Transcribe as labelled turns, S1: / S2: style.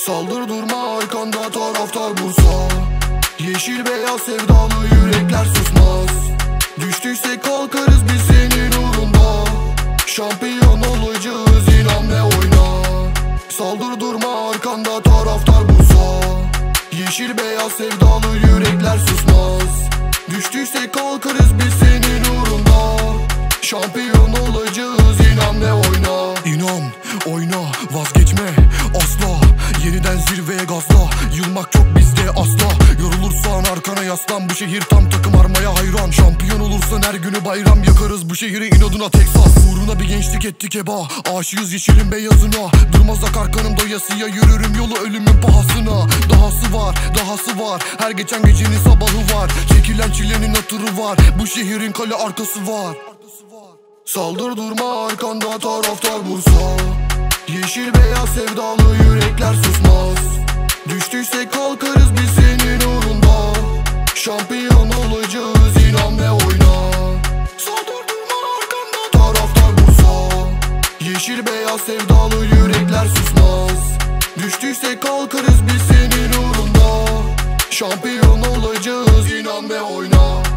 S1: Saldır durma, arkanda taraftar Bursa. Yeşil beyaz sevdalı yürekler susmaz. Düştüysek kalkarız biz senin uğrunda. Şampiyon olacağız, inan ve oyna. Saldır durma, arkanda taraftar Bursa. Yeşil beyaz sevdalı yürekler susmaz. Düştüysek kalkarız biz senin uğrunda. Şampiyon olacağız, inan ve oyna. İnan, oyna, vazgeçme asla. Yeniden zirveye gazla. Yılmak çok bizde asla. Yorulursan arkana yaslan. Bu şehir tam takım armaya hayran. Şampiyon olursan her günü bayram. Yakarız bu şehri inadına Texas. Uğruna bir gençlik ettik heba. Aşığız yeşilin beyazına. Durmaz akar kanım doyasıya. Yürürüm yolu ölümün pahasına. Dahası var, dahası var. Her geçen gecenin sabahı var. Çekilen çilenin hatırı var. Bu şehrin kale arkası var. Saldır durma, arkanda taraftar Bursa. Yeşil beyaz sevdalı yürekler susmaz. Düştüysek kalkarız biz senin uğrunda. Şampiyon olacağız, inan ve oyna. Saldır durma, arkanda taraftar Bursa. Yeşil beyaz sevdalı yürekler susmaz. Düştüysek kalkarız biz senin uğrunda. Şampiyon olacağız, inan ve oyna.